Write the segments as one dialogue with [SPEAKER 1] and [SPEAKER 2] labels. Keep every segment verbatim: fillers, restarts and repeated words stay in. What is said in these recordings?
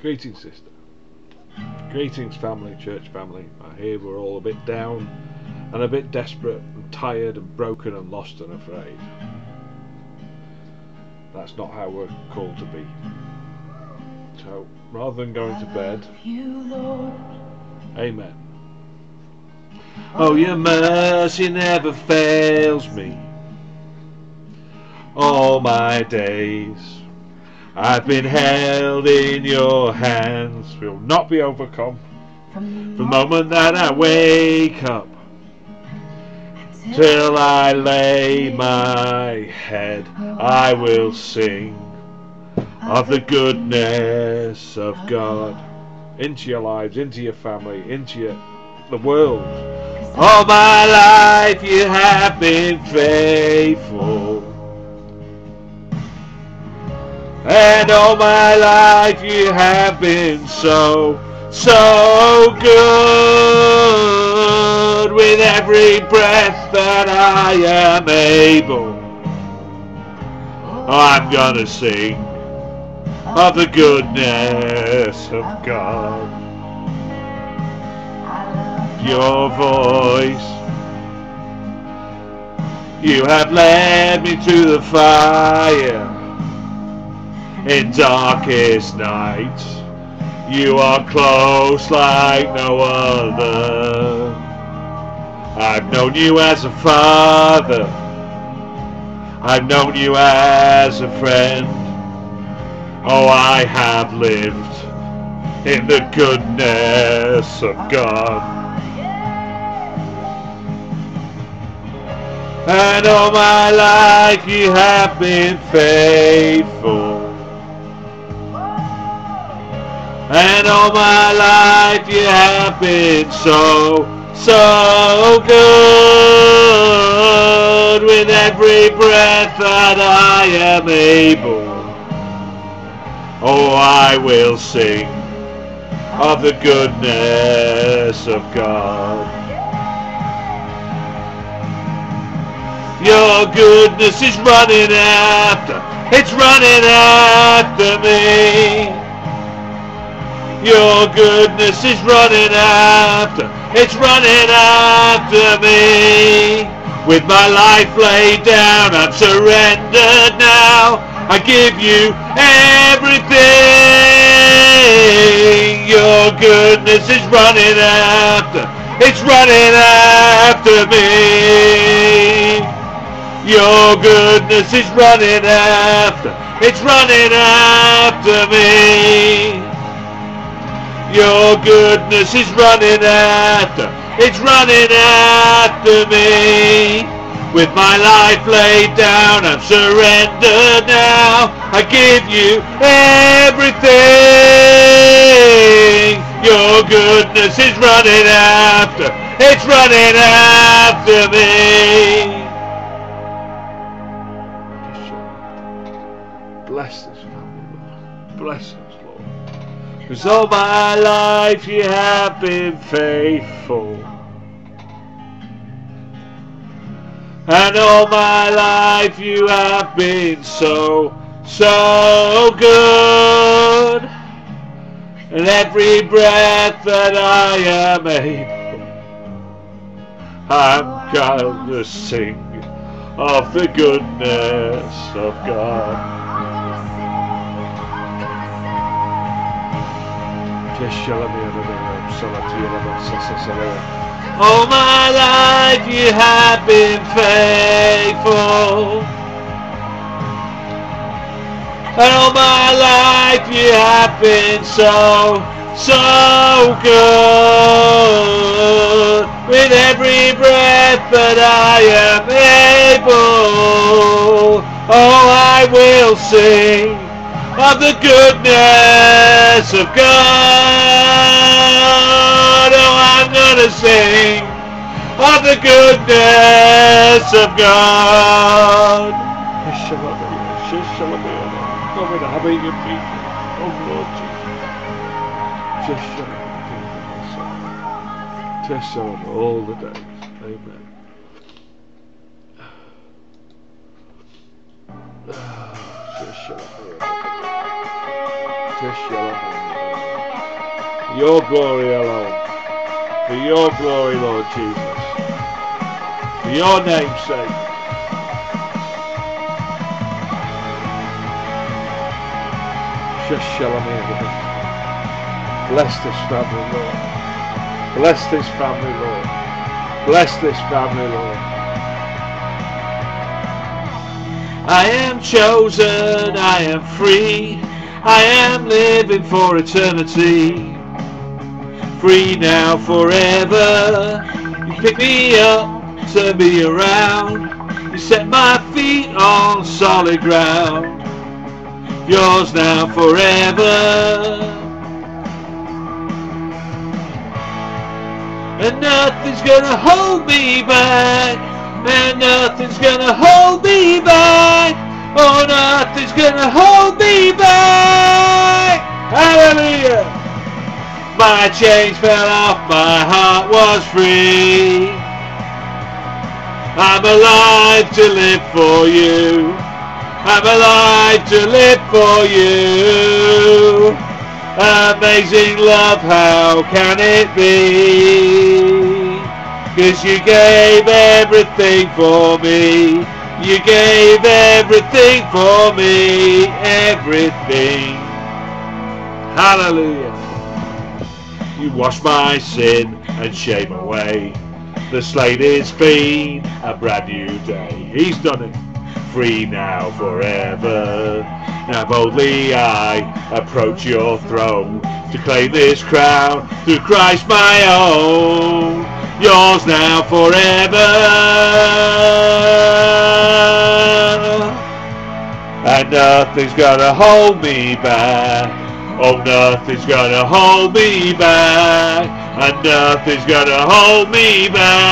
[SPEAKER 1] Greetings, sister. Greetings, family, church family. I hear we're all a bit down and a bit desperate and tired and broken and lost and afraid. That's not how we're called to be. So, rather than going to bed, amen. Oh, your mercy never fails me. All my days I've been held in your hands, will not be overcome. From the moment that I wake up till I lay my head, I will sing of the goodness of God. Into your lives, into your family, into your, the world. All my life you have been faithful. And all my life you have been so, so good. With every breath that I am able, I'm gonna sing of the goodness of God. Your voice, you have led me through the fire. In darkest nights, you are close like no other. I've known you as a father, I've known you as a friend. Oh, I have lived in the goodness of God. And all my life you have been faithful. And all my life you have been so, so good. With every breath that I am able, oh, I will sing of the goodness of God. Your goodness is running after, it's running after me. Your goodness is running after, it's running after me. With my life laid down, I'm surrendered now. I give you everything. Your goodness is running after, it's running after me. Your goodness is running after, it's running after me. Your goodness is running after, it's running after me. With my life laid down, I'm surrendered now. I give you everything. Your goodness is running after, it's running after me. Bless this family, Lord. Bless us, Lord. Because all my life you have been faithful. And all my life you have been so, so good. And every breath that I am able, I'm gonna sing of the goodness of God. All my life you have been faithful. And all my life you have been so, so good. With every breath that I am able, oh, I will sing of the goodness of God. Oh, I'm gonna sing of the goodness of God. Come and have your people, oh Lord Jesus. Just show up all the days. Amen. Just show up. Just show up. Your glory alone. For your glory, Lord Jesus. For your name's sake. Bless this family, Lord. Bless this family, Lord. Bless this family, Lord. I am chosen, I am free, I am living for eternity. Free now, forever. You pick me up, turn me around. You set my feet on solid ground. Yours now, forever. And nothing's gonna hold me back. And nothing's gonna hold me back. Oh, nothing's gonna hold me back. Hallelujah. My chains fell off, my heart was free. I'm alive to live for you. I'm alive to live for you. Amazing love, how can it be? 'Cause you gave everything for me. You gave everything for me. Everything. Hallelujah. You washed my sin and shame away. The slate is clean, a brand new day. He's done it. Free now, forever. Now boldly I approach your throne to claim this crown through Christ my own. Yours now, forever. And nothing's gonna hold me back. Oh, nothing's gonna hold me back. And nothing's gonna hold me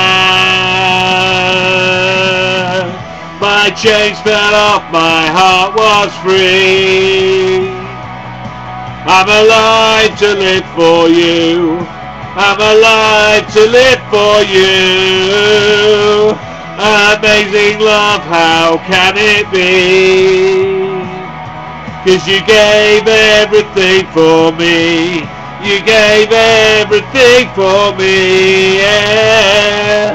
[SPEAKER 1] back. My chains fell off, my heart was free. I'm alive to live for you. I'm alive to live for you. Amazing love, how can it be? 'Cause you gave everything for me. You gave everything for me, yeah.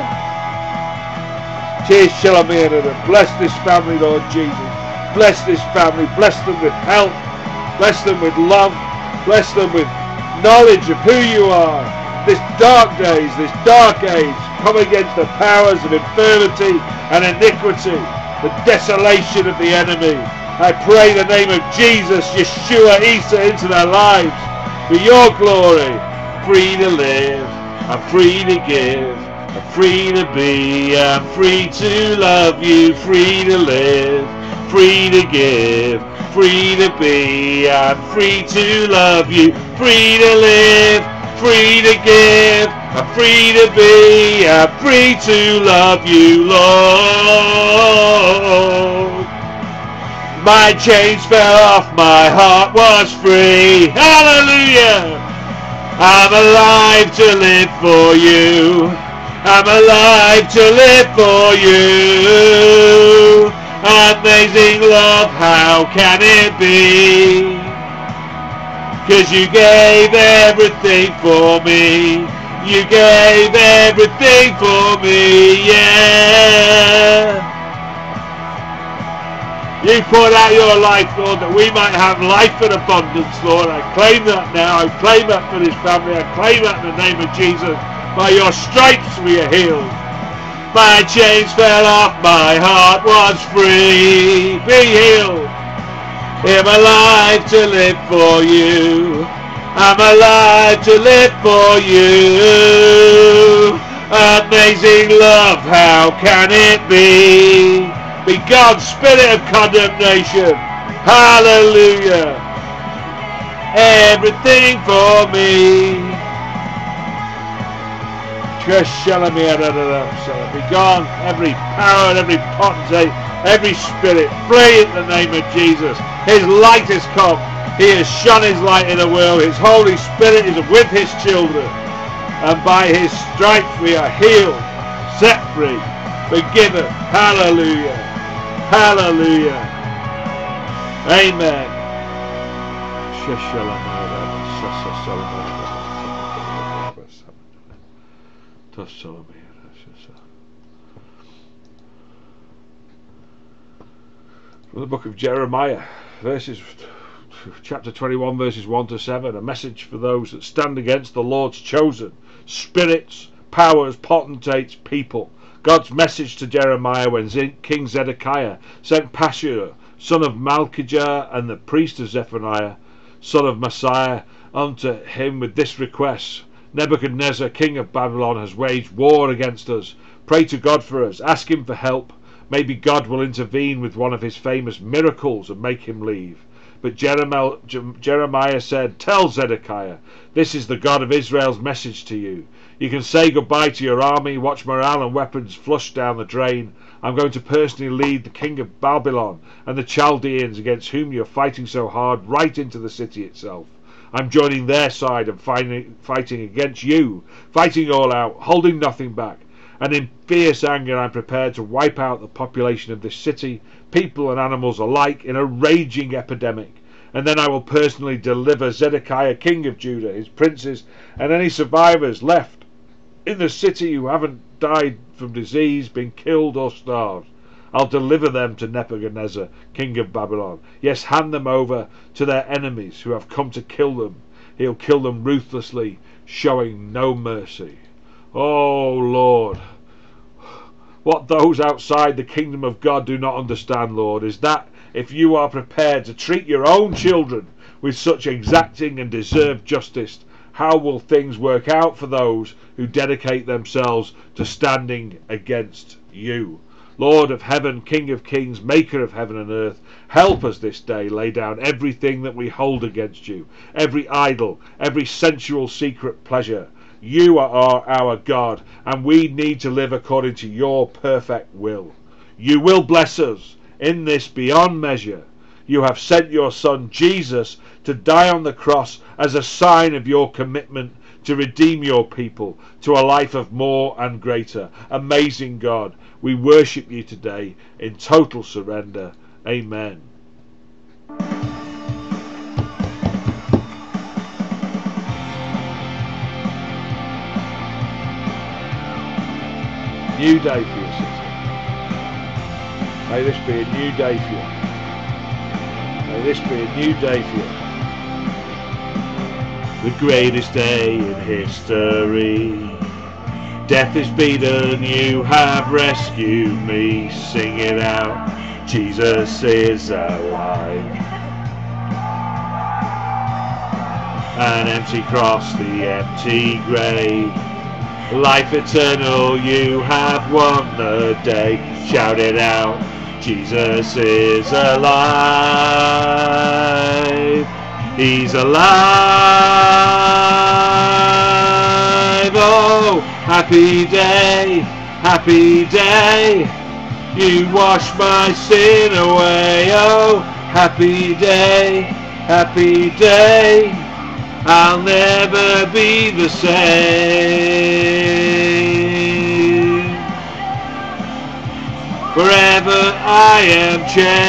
[SPEAKER 1] Bless this family, Lord Jesus. Bless this family. Bless them with health. Bless them with love. Bless them with knowledge of who you are. This dark days, this dark age, come against the powers of infirmity and iniquity, the desolation of the enemy. I pray in the name of Jesus, Yeshua, Isa, into their lives for your glory. Free to live, I'm free to give, I'm free to be, I'm free to love you, free to live, free to give, free to be, I'm free to love you, free to live, free to give, I'm free to be, I'm free to love you, Lord. My chains fell off, my heart was free. Hallelujah! I'm alive to live for you. I'm alive to live for you. Amazing love, how can it be? 'Cause you gave everything for me. You gave everything for me, yeah. You poured out your life, Lord, that we might have life in abundance, Lord. I claim that now. I claim that for this family. I claim that in the name of Jesus. By your stripes we are healed. My chains fell off. My heart was free. Be healed. I'm alive to live for you. I'm alive to live for you. Amazing love, how can it be? Be God's spirit of condemnation. Hallelujah. Everything for me. Be gone every power and every potentate, every spirit. Flee in the name of Jesus. His light has come. He has shone his light in the world. His Holy Spirit is with his children. And by his stripes we are healed, set free, forgiven. Hallelujah. Hallelujah. Amen. From the book of Jeremiah, verses chapter twenty-one, verses one to seven, a message for those that stand against the Lord's chosen, spirits, powers, potentates, people. God's message to Jeremiah when King Zedekiah sent Pashur, son of Malchijah, and the priest of Zephaniah, son of Messiah, unto him with this request: Nebuchadnezzar, king of Babylon, has waged war against us. Pray to God for us. Ask him for help. Maybe God will intervene with one of his famous miracles and make him leave. But Jeremiah said, Tell Zedekiah, this is the God of Israel's message to you. You can say goodbye to your army, watch morale and weapons flush down the drain. I'm going to personally lead the king of Babylon and the Chaldeans against whom you're fighting so hard right into the city itself. I'm joining their side and fighting, fighting against you, fighting all out, holding nothing back. And in fierce anger I'm prepared to wipe out the population of this city, people and animals alike, in a raging epidemic. And then I will personally deliver Zedekiah, king of Judah, his princes, and any survivors left in the city who haven't died from disease, been killed or starved. I'll deliver them to Nebuchadnezzar, king of Babylon. Yes, hand them over to their enemies who have come to kill them. He'll kill them ruthlessly, showing no mercy. Oh Lord, what those outside the kingdom of God do not understand, Lord, is that if you are prepared to treat your own children with such exacting and deserved justice, how will things work out for those who dedicate themselves to standing against you? Lord of heaven, King of kings, maker of heaven and earth, help us this day lay down everything that we hold against you, every idol, every sensual secret pleasure. You are our God, and we need to live according to your perfect will. You will bless us in this beyond measure. You have sent your Son Jesus to die on the cross as a sign of your commitment to redeem your people to a life of more and greater. Amazing God, we worship you today in total surrender. Amen. New day for your city. May this be a new day for you. May this be a new day for you. The greatest day in history. Death is beaten, you have rescued me. Sing it out, Jesus is alive. An empty cross, the empty grave. Life eternal, you have won the day. Shout it out, Jesus is alive. He's alive. Oh, happy day, happy day. You wash my sin away. Oh, happy day, happy day. I'll never be the same. Forever I am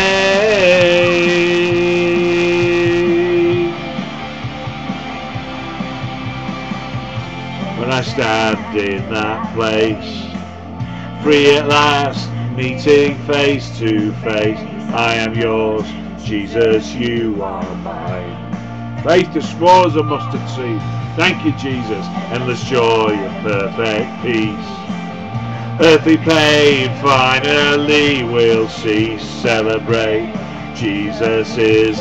[SPEAKER 1] changed. When I stand in that place, free at last, meeting face to face, I am yours, Jesus, you are mine. Faith as small as a mustard seed. Thank you, Jesus. Endless joy and perfect peace. Earthly pain finally will cease. Celebrate. Jesus is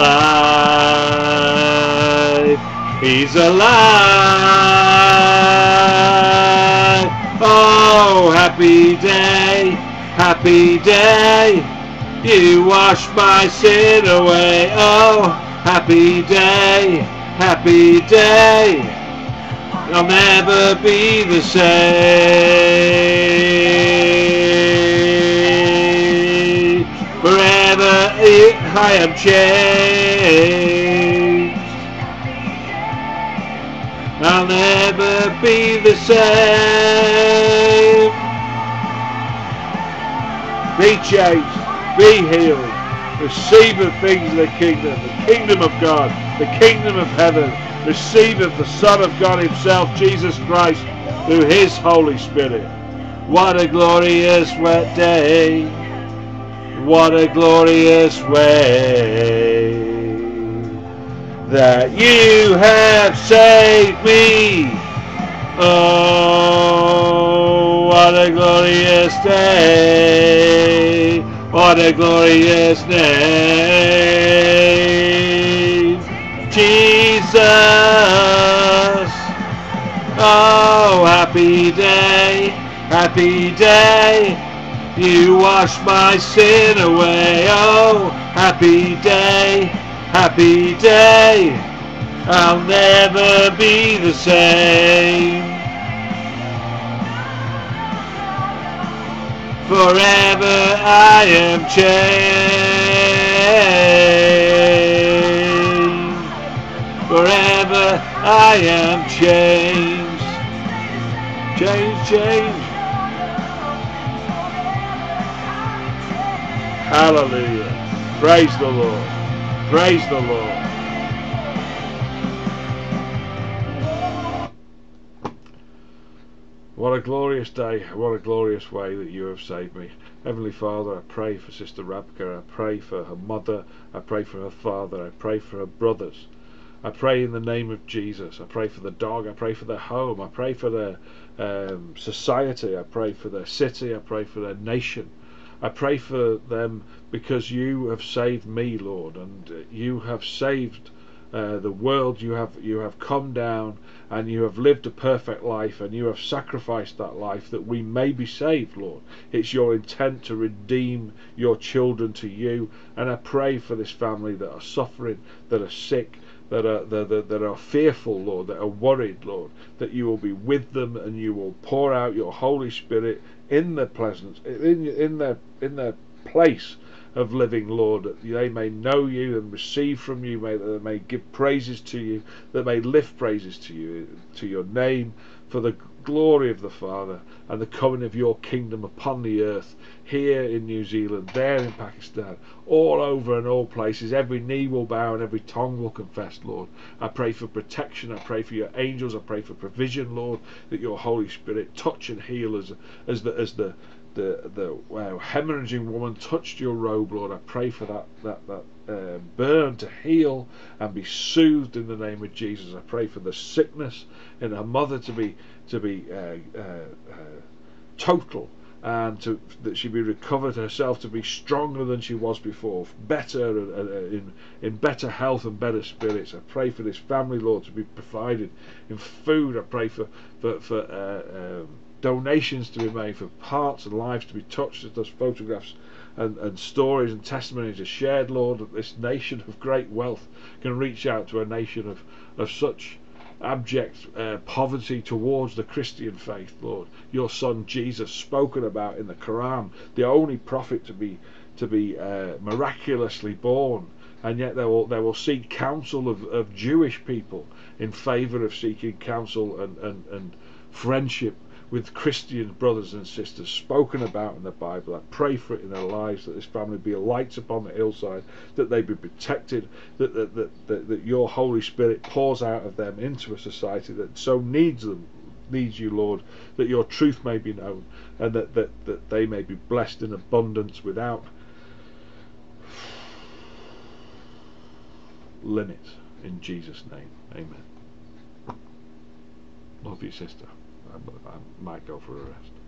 [SPEAKER 1] alive. He's alive. Oh, happy day, happy day. You wash my sin away. Oh, happy day, happy day. I'll never be the same. Forever I am changed. I'll never be the same. Be changed, be healed. Receive the things of the kingdom, the kingdom of God, the kingdom of heaven, Receive of the Son of God himself, Jesus Christ, through his Holy Spirit. What a glorious wet day. What a glorious way that you have saved me. Oh, what a glorious day. What a glorious name. Jesus. Oh, happy day. Happy day. You wash my sin away. Oh, happy day, happy day. I'll never be the same. Forever I am changed. Forever I am changed. Change, change. Hallelujah. Praise the Lord. Praise the Lord. What a glorious day. What a glorious way that you have saved me. Heavenly Father, I pray for Sister Rabka. I pray for her mother. I pray for her father. I pray for her brothers. I pray in the name of Jesus. I pray for the dog. I pray for their home. I pray for their um, society. I pray for their city. I pray for their nation. I pray for them because you have saved me, Lord, and you have saved uh, the world. You have you have come down and you have lived a perfect life, and you have sacrificed that life that we may be saved, Lord. It's your intent to redeem your children to you, and I pray for this family that are suffering, that are sick, that are that, that, that are fearful, Lord, that are worried, Lord, that you will be with them and you will pour out your Holy Spirit in their presence, in in their in their place of living, Lord, that they may know you and receive from you, may that they may give praises to you, that they may lift praises to you, to your name, for the glory of the Father and the coming of your kingdom upon the earth, here in New Zealand, there in Pakistan, all over and all places. Every knee will bow and every tongue will confess, Lord. I pray for protection. I pray for your angels. I pray for provision, Lord, that your Holy Spirit touch and heal as as the as the the the wow, hemorrhaging woman touched your robe, Lord. I pray for that that that uh, burn to heal and be soothed in the name of Jesus. I pray for the sickness in her mother to be to be uh, uh, uh, total, and to that she be recovered herself, to be stronger than she was before, better uh, uh, in in better health and better spirits. I pray for this family, Lord, to be provided in food. I pray for for for uh, um, donations to be made, for hearts and lives to be touched as those photographs and, and stories and testimonies are shared, Lord, that this nation of great wealth can reach out to a nation of, of such abject uh, poverty towards the Christian faith, Lord. Your son Jesus, spoken about in the Quran, the only prophet to be to be uh, miraculously born, and yet they will they will seek counsel of, of Jewish people in favour of seeking counsel and, and, and friendship with Christian brothers and sisters, spoken about in the Bible. I pray for it in their lives, that this family be lights upon the hillside, that they be protected, that that, that, that that your Holy Spirit pours out of them into a society that so needs them, needs you, Lord, that your truth may be known, and that, that, that they may be blessed in abundance without limits. In Jesus' name, amen. Love you, sister. I, I might go for a rest.